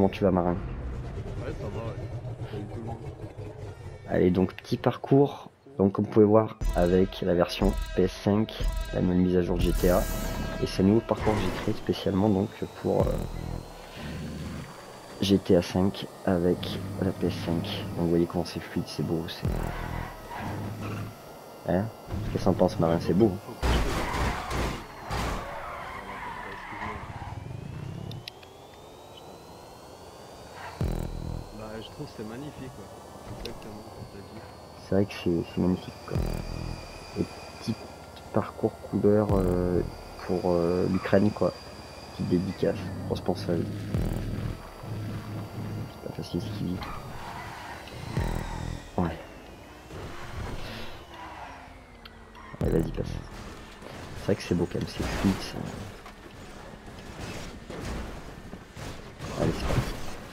Comment tu vas, Marin? Ouais, ça va, ouais. Salut tout le monde. Allez, donc petit parcours. Donc comme vous pouvez voir avec la version PS5, la nouvelle mise à jour de GTA. Et c'est un nouveau parcours que j'ai créé spécialement donc pour GTA 5 avec la PS5. Donc vous voyez comment c'est fluide, c'est beau, c'est... Hein? Qu'est-ce qu'on pense, Marin? Ouais, C'est beau. faut pas que je te... Voilà, papa, excuse-moi. Je t'entends. Bah, je trouve que c'est magnifique, quoi. Exactement, comme t'as dit. C'est vrai que c'est magnifique, quoi. Et petit parcours couleur pour l'Ukraine, quoi. Petite dédicace. Grosse pensée à lui. C'est pas facile ce qu'il vit. Ouais. Allez, vas-y, passe. C'est vrai que c'est beau quand même, c'est fluide. Allez, c'est parti.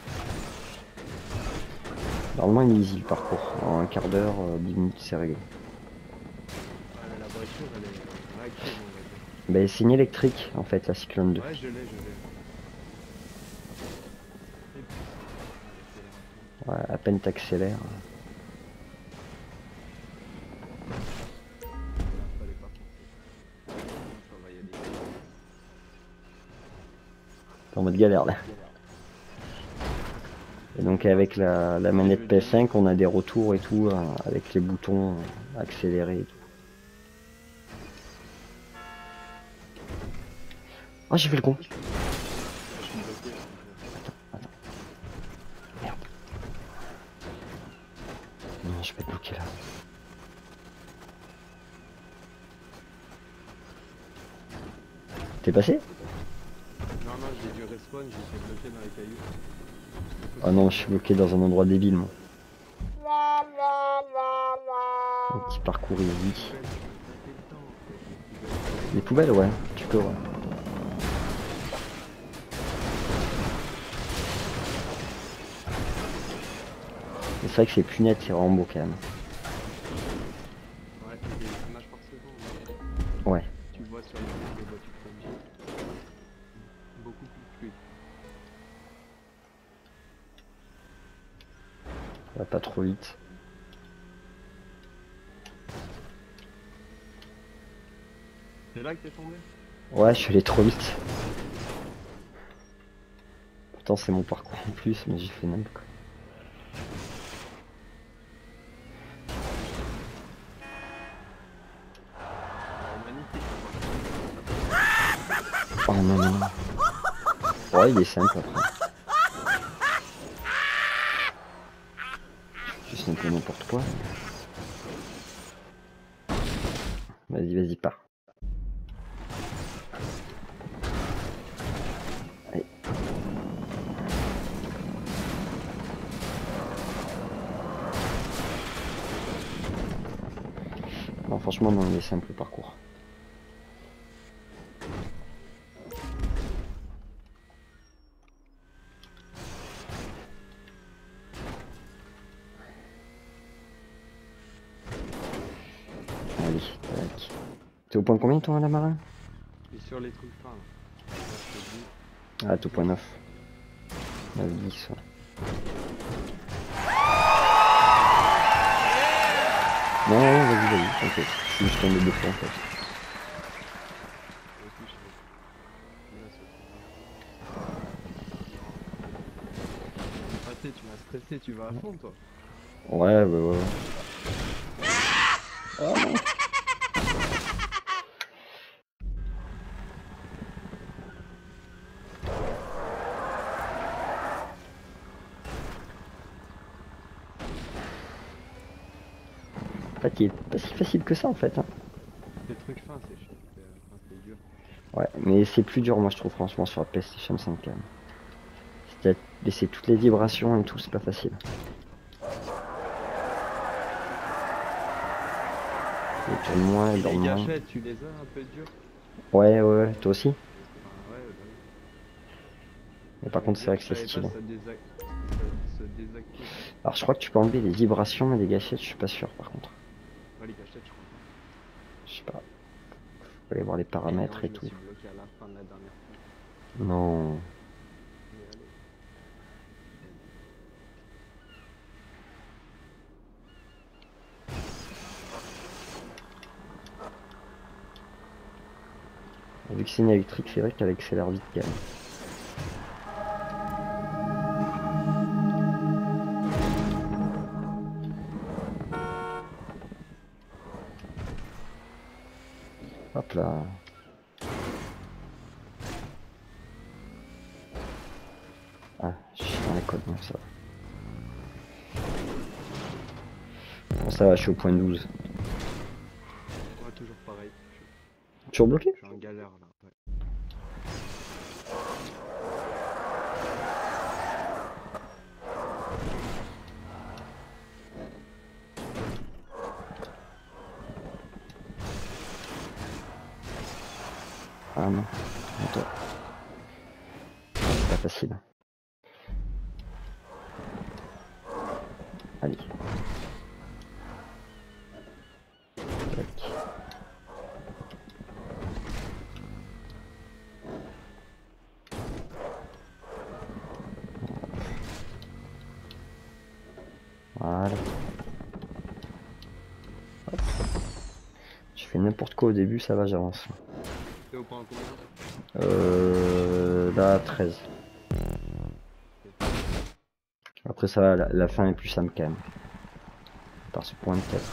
Normalement, il est easy le parcours. En un quart d'heure, 10 minutes, c'est réglé. Ouais, mais la voiture, elle est réactive, on va dire. Ben, c'est une électrique, en fait, la Cyclone 2. Ouais, je l'ai, je l'ai. Très puissant. Ah, l'accélération. Ouais, à peine t'accélères. Là, fallait pas foncer. Ça va y aller. T'es en mode galère, là. Et donc, avec la manette PS5, on a des retours et tout, avec les boutons accélérés et tout. Oh, j'ai fait le con. Je suis bloqué, je suis bloqué. Attends. Merde. Non, je vais être bloqué là. T'es passé? Non, non, j'ai dû respawn, j'étais bloqué dans les cailloux. Oh non, je suis bloqué dans un endroit débile, moi. Un petit parcours Les easy. poubelles, tu peux taper dedans en fait. Les poubelles. Les poubelles, ouais, tu peux, ouais. Mais c'est vrai que c'est plus net, c'est vraiment beau quand même. Ouais, et des images par seconde. Ouais, Tu vois sur les voitures PUBG. Beaucoup plus fluide. ça va pas trop vite. C'est là que t'es tombé? Ouais, je suis allé trop vite. Pourtant, c'est mon parcours en plus, mais j'ai fait n'importe quoi. Magnifique. Oh non, non, non. Ouais, il est simple après. Juste un peu n'importe quoi. Vas-y, vas-y, pars. Allez. Non, franchement, non, il est simple le parcours. Allez, tac. T'es au point combien toi, la marin? Et sur les trucs fins là. Là, je te dis. Ah, t'es au point 9. 9, 10, ouais. Non, non, vas-y, vas-y, t'inquiète. Je suis juste tombé deux fois en fait. Moi aussi, je fais. Là, ce tournoi. Ah, tu sais, tu m'as stressé, tu vas à fond toi. Ouais, bah ouais. Oh non. En fait, il est pas si facile que ça en fait. Hein. Les trucs fins, c'est chiant. Enfin, c'est dur. Ouais, mais c'est plus dur, moi je trouve, franchement, sur la PlayStation 5 quand même. C'est laisser toutes les vibrations et tout, c'est pas facile. Il tourne moins, Et il dort les moins. gâchettes, tu les as un peu dur? Ouais, ouais, ouais, toi aussi. Enfin, ouais, bah oui. Mais par Mais contre, c'est vrai bien, que je c'est savais pas stylé. ça, se désactive. Alors, je crois que tu peux enlever les vibrations, mais les gâchettes, je suis pas sûr par contre. Ouais, les gâchettes, je crois pas. Je sais pas. Faut aller voir les Et non, paramètres et je me tout. suis bloqué à la fin de la dernière fois. Non. Mais allez. Vu que c'est une électrique, c'est vrai qu'elle accélère vite quand même. Hop là. Ah, je suis dans les codes, non, ça va. Bon, ça va, je suis au point 12. Ouais, toujours pareil. Toujours bloqué? Je suis en galère là. Ouais. Ah non, attends. C'est pas facile. Allez. Tac. Voilà. Hop. Je fais n'importe quoi au début, ça va, j'avance. T'es au point combien? Là, 13. Après ça va, la fin est plus simple quand même. Par ce point de 4.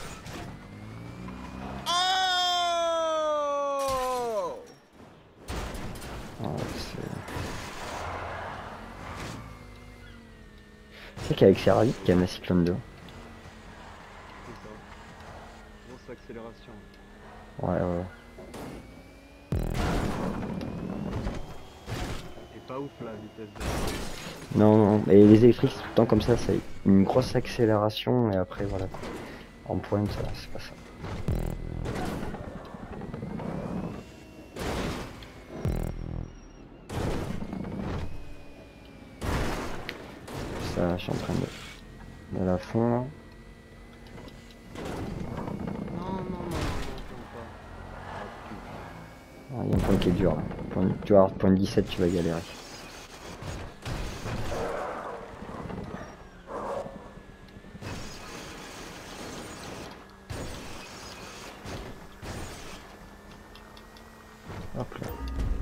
C'est qu'avec Serra vite quand même la Cyclone 2. C'est ça. Grosse accélération. Ouais. Et pas ouf la vitesse de... Non, et les électriques tout le temps comme ça, c'est une grosse accélération et après voilà quoi. En pointe, ça, c'est pas ça. Ça, je suis en train de la fond là. Non, Il y a un point qui est dur là. Tu vas avoir point 17, tu vas galérer. Hop là.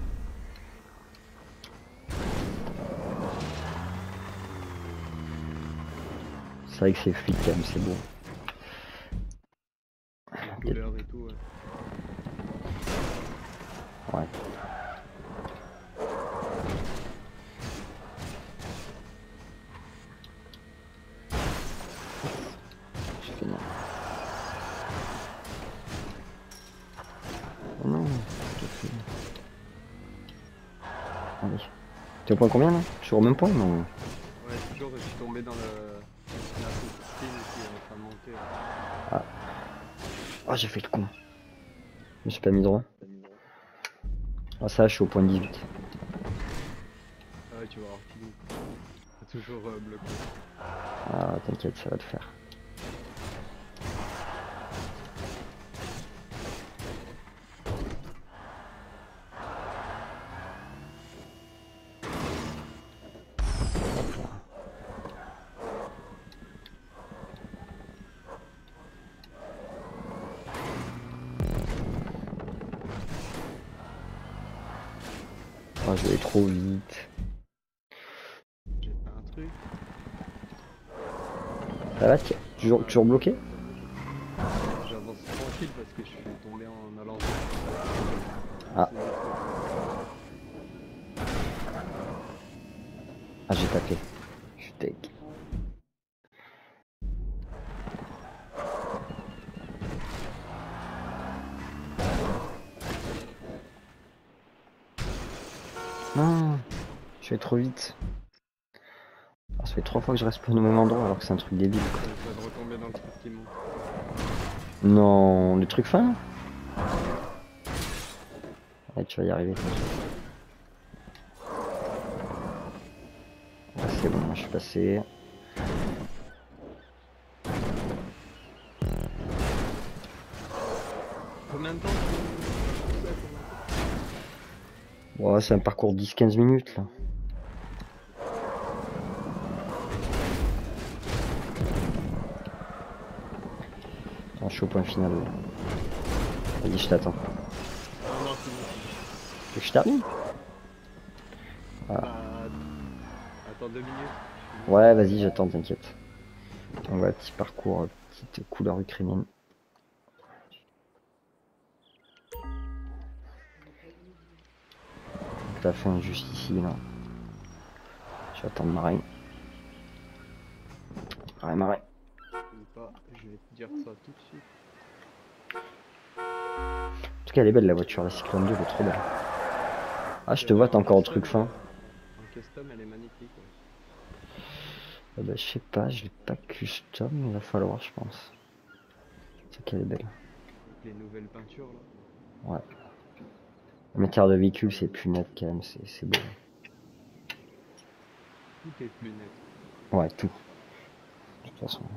C'est vrai que c'est fluide quand même, c'est beau. la couleur et tout, ouais. Ouais. Je fais non. Oh non, je fais... Allez. T'es au point combien là? Je suis au même point non? Ouais, toujours, je suis tombé dans la spin qui est en train de monter. Ah. Ah, j'ai fait le con. Je me suis pas mis droit. Ah ça, je suis au point 18. Ah ouais, tu vas avoir fini. C'est toujours bloqué. Ah, t'inquiète, ça va le faire. Oh, je vais trop vite. J'ai fait un truc. Ça va, toujours bloqué? J'avance tranquille parce que je suis tombé en allant. Ah. Ah, j'ai tapé. Je suis tech. Non, je vais trop vite. Ah, ça fait 3 fois que je reste pas au même endroit alors que c'est un truc débile quoi. Je viens de retomber dans le truc qui monte. Non, le truc fin? Ouais, tu vas y arriver. Ah, c'est bon, je suis passé. Combien de temps Ouais, c'est un parcours 10-15 minutes là. Attends, je suis au point final. Vas-y, je t'attends. Non, c'est bon. que je termine? Bah, attends 2 minutes. Ouais, vas-y, j'attends, t'inquiète. On voit petit parcours, petite couleur ukrainienne. La fin juste ici, là. J'attends le marin. Marin. Ou pas, je vais te dire ça tout de suite. En tout cas, elle est belle la voiture, la Cyclone 2, elle est trop belle. Ah, je te vois, t'as encore un truc fin. En custom, elle est magnifique. Ouais. Ah bah, je sais pas, je l'ai pas custom, il va falloir, je pense. C'est qu'elle est belle. Avec les nouvelles peintures là. Ouais. La matière de véhicule, c'est plus net quand même, c'est beau. Tout est plus net. Ouais, tout. De toute façon.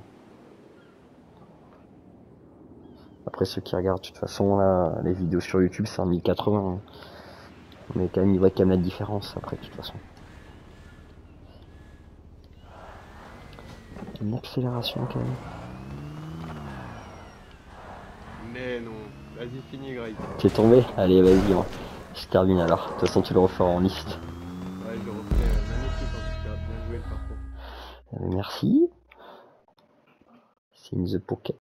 Après, ceux qui regardent, de toute façon, là, les vidéos sur YouTube, c'est en 1080. Hein. Mais quand même, ils voient quand même la différence après, de toute façon. Une accélération quand même. Mais non, vas-y finis Greg. T'es tombé? Allez, vas-y, hein. Je termine alors. De toute façon, tu le referas en liste. Ouais, je le refais magnifique en tout cas, bien joué le parcours. Merci. C'est in the pocket.